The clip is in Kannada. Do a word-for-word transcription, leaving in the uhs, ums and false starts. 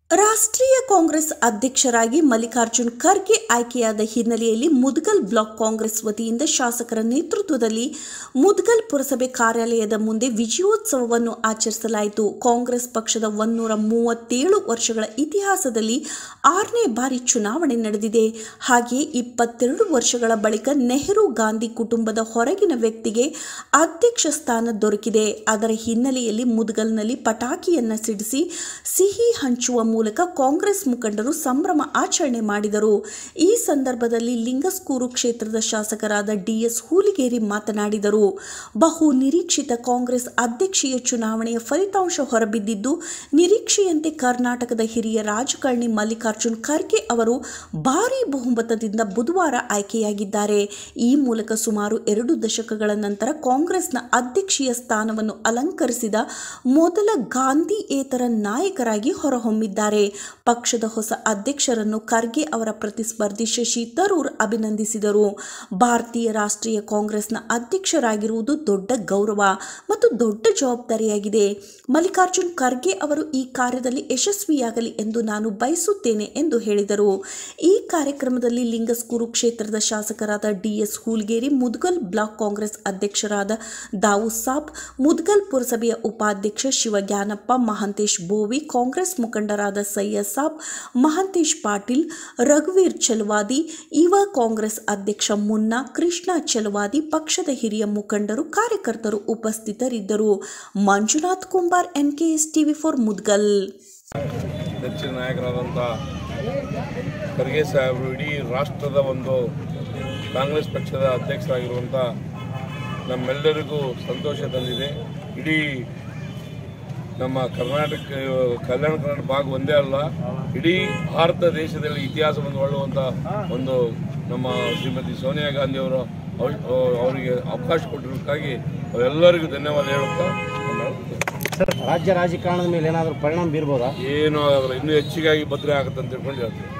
ರಾಷ್ಟ್ರೀಯ ಕಾಂಗ್ರೆಸ್ ಅಧ್ಯಕ್ಷರಾಗಿ ಮಲ್ಲಿಕಾರ್ಜುನ್ ಖರ್ಗೆ ಆಯ್ಕೆಯಾದ ಹಿನ್ನೆಲೆಯಲ್ಲಿ ಮುದಗಲ್ ಬ್ಲಾಕ್ ಕಾಂಗ್ರೆಸ್ ವತಿಯಿಂದ ಶಾಸಕರ ನೇತೃತ್ವದಲ್ಲಿ ಮುದಗಲ್ ಪುರಸಭೆ ಕಾರ್ಯಾಲಯದ ಮುಂದೆ ವಿಜಯೋತ್ಸವವನ್ನು ಆಚರಿಸಲಾಯಿತು. ಕಾಂಗ್ರೆಸ್ ಪಕ್ಷದ ಒನ್ನೂರ ಮೂವತ್ತೇಳು ವರ್ಷಗಳ ಇತಿಹಾಸದಲ್ಲಿ ಆರನೇ ಬಾರಿ ಚುನಾವಣೆ ನಡೆದಿದೆ. ಹಾಗೆಯೇ ಇಪ್ಪತ್ತೆರಡು ವರ್ಷಗಳ ಬಳಿಕ ನೆಹರು ಗಾಂಧಿ ಕುಟುಂಬದ ಹೊರಗಿನ ವ್ಯಕ್ತಿಗೆ ಅಧ್ಯಕ್ಷ ಸ್ಥಾನ ದೊರಕಿದೆ. ಅದರ ಹಿನ್ನೆಲೆಯಲ್ಲಿ ಮುದಗಲ್ನಲ್ಲಿ ಪಟಾಕಿಯನ್ನ ಸಿಡಿಸಿ ಸಿಹಿ ಹಂಚುವ ಮೂಲಕ ಕಾಂಗ್ರೆಸ್ ಮುಖಂಡರು ಸಂಭ್ರಮ ಆಚರಣೆ ಮಾಡಿದರು. ಈ ಸಂದರ್ಭದಲ್ಲಿ ಲಿಂಗಸ್ಕೂರು ಕ್ಷೇತ್ರದ ಶಾಸಕರಾದ ಡಿಎಸ್ ಹೂಲಿಗೇರಿ ಮಾತನಾಡಿದರು. ಬಹು ನಿರೀಕ್ಷಿತ ಕಾಂಗ್ರೆಸ್ ಅಧ್ಯಕ್ಷೀಯ ಚುನಾವಣೆಯ ಫಲಿತಾಂಶ ಹೊರಬಿದ್ದಿದ್ದು, ನಿರೀಕ್ಷೆಯಂತೆ ಕರ್ನಾಟಕದ ಹಿರಿಯ ರಾಜಕಾರಣಿ ಮಲ್ಲಿಕಾರ್ಜುನ್ ಖರ್ಗೆ ಅವರು ಭಾರೀ ಬಹುಮತದಿಂದ ಬುಧವಾರ ಆಯ್ಕೆಯಾಗಿದ್ದಾರೆ. ಈ ಮೂಲಕ ಸುಮಾರು ಎರಡು ದಶಕಗಳ ನಂತರ ಕಾಂಗ್ರೆಸ್ನ ಅಧ್ಯಕ್ಷೀಯ ಸ್ಥಾನವನ್ನು ಅಲಂಕರಿಸಿದ ಮೊದಲ ಗಾಂಧಿಯೇತರ ನಾಯಕರಾಗಿ ಹೊರಹೊಮ್ಮಿದ್ದಾರೆ. ಪಕ್ಷದ ಹೊಸ ಅಧ್ಯಕ್ಷರನ್ನು ಖರ್ಗೆ ಅವರ ಪ್ರತಿಸ್ಪರ್ಧಿ ಶಶಿ ತರೂರ್ ಅಭಿನಂದಿಸಿದರು. ಭಾರತೀಯ ರಾಷ್ಟ್ರೀಯ ಕಾಂಗ್ರೆಸ್ನ ಅಧ್ಯಕ್ಷರಾಗಿರುವುದು ದೊಡ್ಡ ಗೌರವ ಮತ್ತು ದೊಡ್ಡ ಜವಾಬ್ದಾರಿಯಾಗಿದೆ. ಮಲ್ಲಿಕಾರ್ಜುನ್ ಖರ್ಗೆ ಅವರು ಈ ಕಾರ್ಯದಲ್ಲಿ ಯಶಸ್ವಿಯಾಗಲಿ ಎಂದು ನಾನು ಬಯಸುತ್ತೇನೆ ಎಂದು ಹೇಳಿದರು. ಈ ಕಾರ್ಯಕ್ರಮದಲ್ಲಿ ಲಿಂಗಸ್ಕೂರು ಕ್ಷೇತ್ರದ ಶಾಸಕರಾದ ಡಿಎಸ್ ಹೂಲಿಗೇರಿ, ಮುದಗಲ್ ಬ್ಲಾಕ್ ಕಾಂಗ್ರೆಸ್ ಅಧ್ಯಕ್ಷರಾದ ದಾವೂದ್ ಸಾಬ್, ಮುದಗಲ್ ಪುರಸಭೆಯ ಉಪಾಧ್ಯಕ್ಷ ಶಿವಜ್ಞಾನಪ್ಪ, ಮಹಾಂತೇಶ್ ಬೋವಿ, ಕಾಂಗ್ರೆಸ್ ಮುಖಂಡರಾದ ಸೈಯದ್ ಸಾಬ್, ಮಹಾಂತೇಶ್ ಪಾಟೀಲ್, ರಘುವೀರ್ ಚಲವಾದಿ, ಯುವ ಕಾಂಗ್ರೆಸ್ ಅಧ್ಯಕ್ಷ ಮುನ್ನಾ, ಕೃಷ್ಣ ಚಲವಾದಿ, ಪಕ್ಷದ ಹಿರಿಯ ಮುಖಂಡರು, ಕಾರ್ಯಕರ್ತರು ಉಪಸ್ಥಿತರಿದ್ದರು. Manjunath Kumbar, NKS TV four, Mudgal. ನೆಚ್ಚಿನ ನಾಯಕರಾದಂಥ ಖರ್ಗೆ ಸಾಹೇಬರು ಇಡೀ ರಾಷ್ಟ್ರದ ಒಂದು ಕಾಂಗ್ರೆಸ್ ಪಕ್ಷದ ಅಧ್ಯಕ್ಷರಾಗಿರುವಂಥ ನಮ್ಮೆಲ್ಲರಿಗೂ ಸಂತೋಷ ತಂದಿದೆ. ಇಡೀ ನಮ್ಮ ಕರ್ನಾಟಕ ಕಲ್ಯಾಣ ಕರ್ನಾಟಕ ಭಾಗ ಒಂದೇ ಅಲ್ಲ, ಇಡೀ ಭಾರತ ದೇಶದಲ್ಲಿ ಇತಿಹಾಸವನ್ನು ಹೊಳ್ಳುವಂಥ ಒಂದು ನಮ್ಮ ಶ್ರೀಮತಿ ಸೋನಿಯಾ ಗಾಂಧಿ ಅವರು ಅವರಿಗೆ ಅವಕಾಶ ಕೊಟ್ಟಿರೋದಕ್ಕಾಗಿ ಅವರೆಲ್ಲರಿಗೂ ಧನ್ಯವಾದ ಹೇಳುತ್ತಾ, ರಾಜ್ಯ ರಾಜಕಾರಣದ ಮೇಲೆ ಏನಾದರೂ ಪರಿಣಾಮ ಬೀರ್ಬೋದಾ? ಏನೂ ಆಗಲ್ಲ, ಇನ್ನೂ ಹೆಚ್ಚಿಗಾಗಿ ಭದ್ರೆ ಆಗುತ್ತೆ ಅಂತ ತಿಳ್ಕೊಂಡು ಹೇಳ್ತೀವಿ.